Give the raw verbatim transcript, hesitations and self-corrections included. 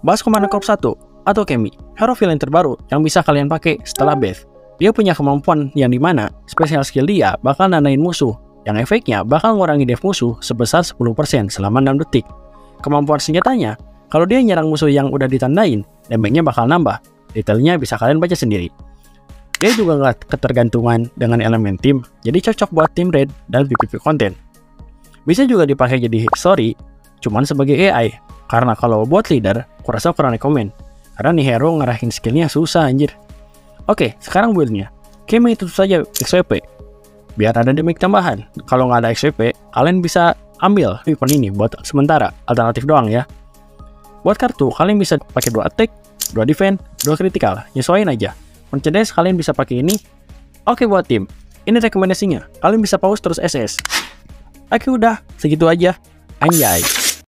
Bahas Commander Corps satu atau Kemi, hero villain terbaru yang bisa kalian pakai setelah Beth. Dia punya kemampuan yang dimana spesial skill dia bakal nandain musuh, yang efeknya bakal ngurangi def musuh sebesar sepuluh persen selama enam detik. Kemampuan senjatanya, kalau dia nyerang musuh yang udah ditandain, damage-nya bakal nambah. Detailnya bisa kalian baca sendiri. Dia juga nggak ketergantungan dengan elemen tim, jadi cocok buat tim raid dan P V P konten. Bisa juga dipakai jadi history, cuman sebagai A I, karena kalau buat leader, kurasa kurang rekomen. Karena nih hero ngarahin skillnya susah anjir. Oke, sekarang build-nya. Kemi itu saja X W P. Biar ada damage tambahan. Kalau nggak ada X W P, kalian bisa ambil weapon ini buat sementara, alternatif doang ya. Buat kartu, kalian bisa pakai dua attack, dua defense, dua critical. Nyesuaiin aja. Merchandise kalian bisa pakai ini. Oke buat tim, ini rekomendasinya. Kalian bisa pause terus S S. Oke udah, segitu aja. Anjay.